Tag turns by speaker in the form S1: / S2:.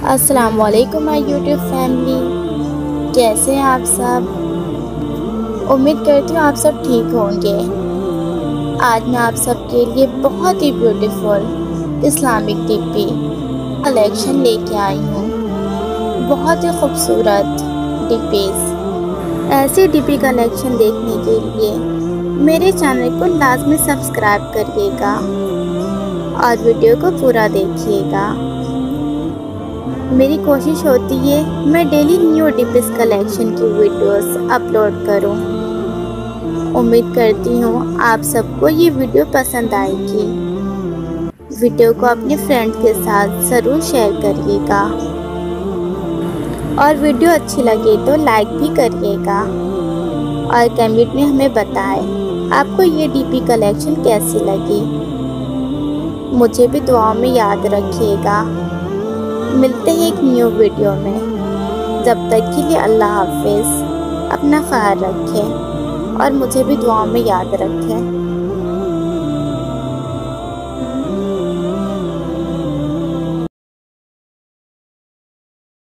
S1: अस्सलाम वालेकुम my YouTube family, कैसे हैं आप सब। उम्मीद करती हूँ आप सब ठीक होंगे। आज मैं आप सबके लिए बहुत ही ब्यूटीफुल इस्लामिक डीपी कलेक्शन लेके आई हूँ। बहुत ही खूबसूरत डीपीज़। ऐसे डीपी कलेक्शन देखने के लिए मेरे चैनल को लाजमी सब्सक्राइब करिएगा और वीडियो को पूरा देखिएगा। मेरी कोशिश होती है मैं डेली न्यू डीपीज़ कलेक्शन की वीडियोस अपलोड करूं। उम्मीद करती हूं आप सबको ये वीडियो पसंद आएगी। वीडियो को अपने फ्रेंड्स के साथ ज़रूर शेयर करिएगा और वीडियो अच्छी लगे तो लाइक भी करिएगा और कमेंट में हमें बताएं आपको ये डीपी कलेक्शन कैसी लगी। मुझे भी दुआओं में याद रखिएगा। मिलते हैं एक न्यू वीडियो में। जब तक के लिए अल्लाह हाफिज़। अपना ख्याल रखें और मुझे भी दुआओं में याद रखें।